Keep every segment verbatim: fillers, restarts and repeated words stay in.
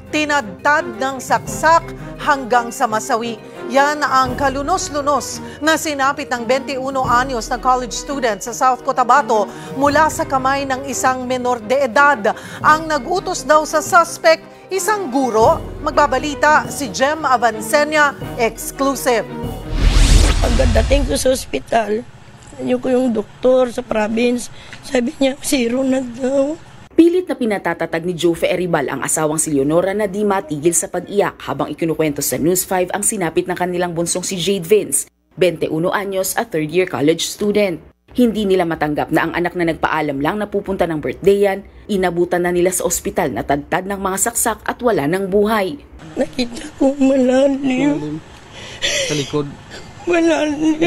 tinadtad ng saksak hanggang sa masawi. Yan ang kalunos-lunos na sinapit ng twenty-one anyos na college student sa South Cotabato mula sa kamay ng isang menor de edad. Ang nag-utos daw sa suspect, isang guro. Magbabalita si Jem Avancenia, exclusive. Pagdating ko sa ospital, nanyo ko yung doktor sa province, sabi niya, zero na daw. Pilit na pinatatatag ni Jofe Eribal ang asawang si Leonora na di matigil sa pag-iyak habang ikinukwento sa News five ang sinapit ng kanilang bunsong si Jade Vince, twenty-one anyos at third year college student. Hindi nila matanggap na ang anak na nagpaalam lang na pupunta ng birthdayan, inabutan na nila sa ospital na tadtad ng mga saksak at wala ng buhay. Nakita ko malalim. Sa likod. Malalim.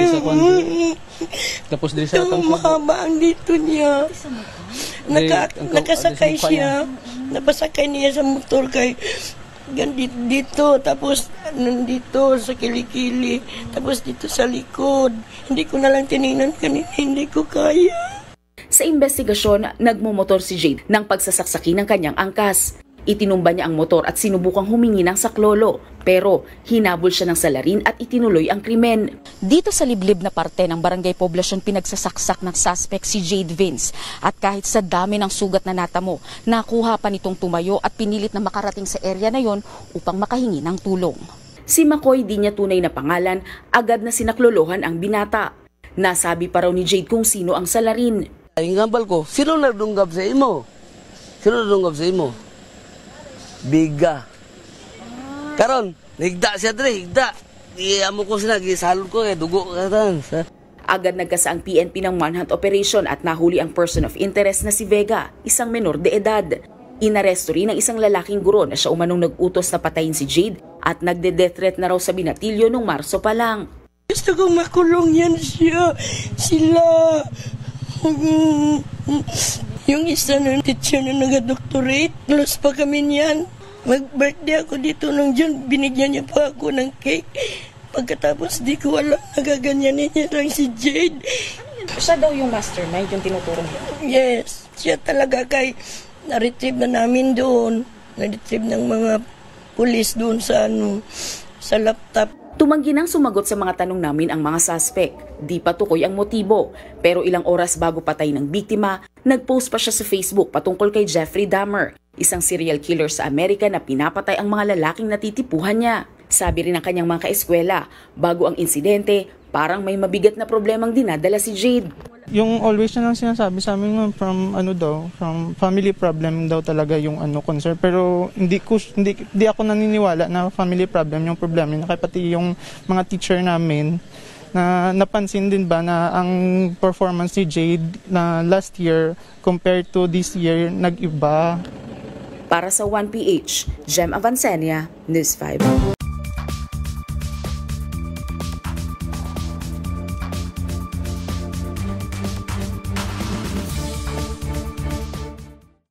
Tapos din sa itong mahaba ang dito niya. Naka, nakasakay siya, napasakay niya sa motor kay dito, dito, tapos nandito sa kilikili, tapos dito sa likod. Hindi ko na lang tinignan kanina, hindi ko kaya. Sa investigasyon, nagmumotor si Jade nang pagsasaksakin ng kanyang angkas. Itinumba niya ang motor at sinubukang humingi ng saklolo, pero hinabol siya ng salarin at itinuloy ang krimen. Dito sa liblib na parte ng barangay poblasyon pinagsasaksak ng suspect si Jade Vince at kahit sa dami ng sugat na natamo, nakuha pa nitong tumayo at pinilit na makarating sa area na yon upang makahingi ng tulong. Si Makoy, di niya tunay na pangalan, agad na sinaklolohan ang binata. Nasabi pa raw ni Jade kung sino ang salarin. Ang gambal ko, sino nagdunggab sa imo? Sino nagdunggab sa imo? Biga. Karon, higda siya dre, higda. Iyamo ko sila, gisalod ko kay dugo katan. Agad nagkasa ang P N P ng manhunt operation at nahuli ang person of interest na si Vega, isang menor de edad. Inaresto rin ang isang lalaking guro na siya umanong nag-utos na patayin si Jade at nagde-death threat na raw sa binatilyo noong Marso pa lang. Gusto kong makulong yan siya, sila. Yung isa ng teacher na nag-doctorate, close pa kami niyan. Mag-birthday ako dito nung June, binigyan niya pa ako ng cake. Pagkatapos di ko alam, nagaganyanin niya lang si Jade. Siya daw yung mastermind, yung tinuturo niya? Yes, siya talaga kay na-retrieve na namin doon. Na-retrieve ng mga pulis doon sa, ano, sa laptop. Tumanggi nang sumagot sa mga tanong namin ang mga suspect. Di pa tukoy ang motibo. Pero ilang oras bago patay ng biktima, nag-post pa siya sa Facebook patungkol kay Jeffrey Dahmer, isang serial killer sa Amerika na pinapatay ang mga lalaking natitipuhan niya. Sabi rin ng kanyang mga kaeskwela, bago ang insidente, parang may mabigat na problemang dinadala si Jade. Yung always na lang sinasabi sa amin from ano daw, from family problem daw talaga yung ano concern, pero hindi ko hindi, hindi ako naniniwala na family problem yung problema niya, pati yung mga teacher namin na napansin din ba na ang performance ni Jade na last year compared to this year nag-iba. Para sa one P H, Jem Avancenia, News five.